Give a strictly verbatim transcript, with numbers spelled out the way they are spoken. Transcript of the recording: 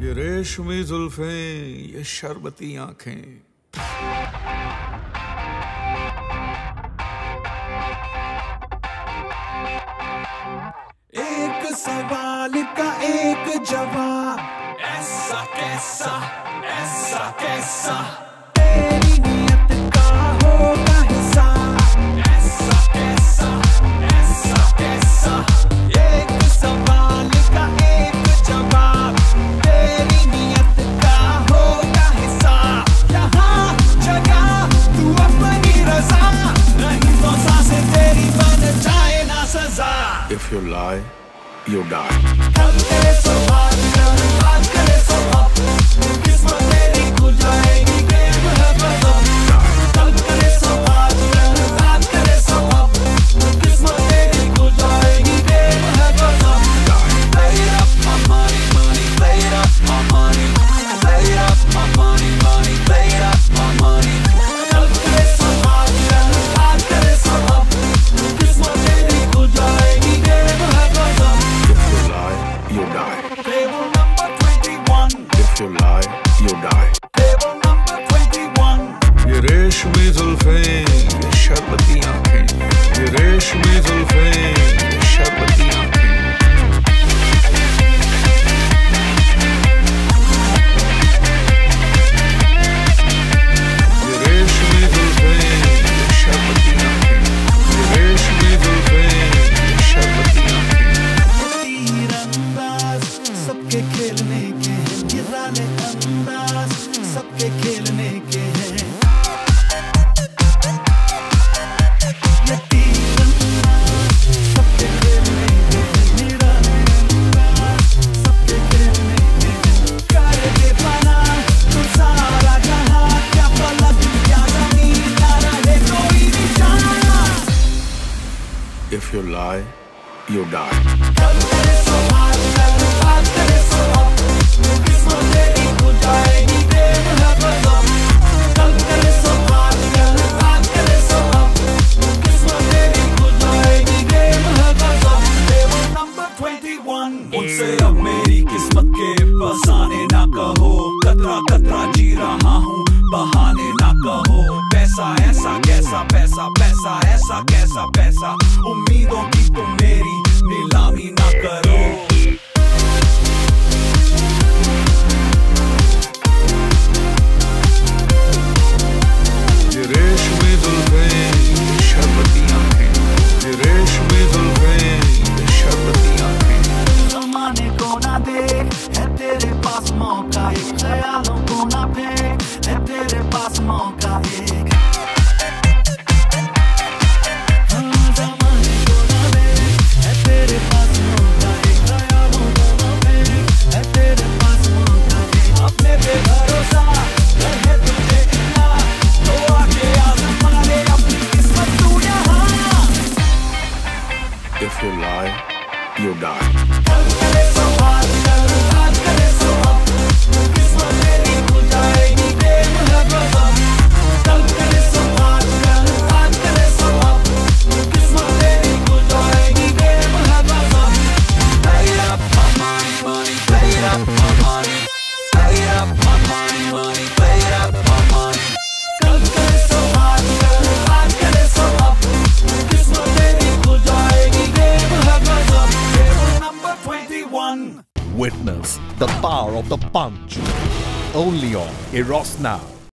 ये रेशमी जुल्फें, ये शरबती आंखें, एक सवाल का एक जवाब, ऐसा कैसा, ऐसा कैसा, तेरी नियत का होगा हिसाब, ऐसा कैसा, ऐसा कैसा, एक सवाल का एक जवाब, तेरी नियत का होगा हिसाब, यहाँ जगह तू अपनी रजा, नहीं तो सांसें तेरी बन जाए ना सजा। If you lie, you die. कल करे सो बात कर, बात करे सो अब, किस्मत तेरी खुल जाएगी, प्रेम है बदम। कल करे सो बात कर, बात करे सो अब, किस्मत तेरी खुल जाएगी, प्रेम है बदम। Play it up, my money, money, play it up, my money, play it up, my money, money, play it up, my money। कल करे सो बात कर, बात करे सो अब, किस्मत तेरी खुल जाएगी, प्रेम है बदम। If you lie, you die. Table number twenty-one. If you lie, you die. Table number twenty-one. ये रेशमी जुल्फें, ये शरबती आंखें, ये रेशमी जुल्फें, ये शरबती आंखें, ये रेशमी जुल्फें, ये शरबती आंखें, ये रेशमी जुल्फें, ये शरबती आंखें। तीरंदाज सबके खेलने के हैं, गिराने अंदाज सबके खेलने के हैं। ये तीरंदाज सबके खेलने के हैं, गिराने अंदाज सबके खेलने के हैं। कर दे फना तू सारा जहां, क्या पलक क्या जमीन ना रहे कोई निशान। If you lie, you die. कल करे सो बात कर, बात करे सो अब, किस्मत तेरी खुल जाएगी, प्रेम है बदम। कल करे सो बात कर, बात करे सो अब, किस्मत तेरी खुल जाएगी, प्रेम है बदम। Table number twenty-one. मुझसे अब मेरी किस्मत के फसाने ना कहो, कतरा कतरा जी रहा हूँ, बहाने ना कहो। पैसा ऐसा कैसा पैसा, पैसा ऐसा कैसा पैसा, उम्मीदों की तुम मेरी नीलामी ना करो। ये रेशमी जुल्फें, ये शरबती आंखें, ये रेशमी जुल्फें, ये शरबती आंखें, जमाने को ना देख, है तेरे पास मौका एक, ख्यालों को ना फेंक, है तेरे पास मौका एक। हाँ, जमाने को ना देख, है तेरे पास मौका एक, ख्यालों को ना फेंक, है तेरे पास मौका एक। अपने पे भरोसा रहे तुझे इतना, तो आके आज़मा ले अपनी किस्मत तू यहाँ। If you lie, you die. कल करे सो बात कर, बात करे सो अब, किस्मत तेरी खुल जाएगी, प्रेम है बदम। कल करे सो बात कर, बात करे सो अब, किस्मत तेरी खुल जाएगी, प्रेम है बदम। Play it up, my money, money, play it up, my money, play it up, my money, money, play it up, my money। कल करे सो बात कर, बात करे सो अब, किस्मत तेरी खुल जाएगी, प्रेम है बदम। Table number twenty-one. Witness the power of the punch. Only on Eros now.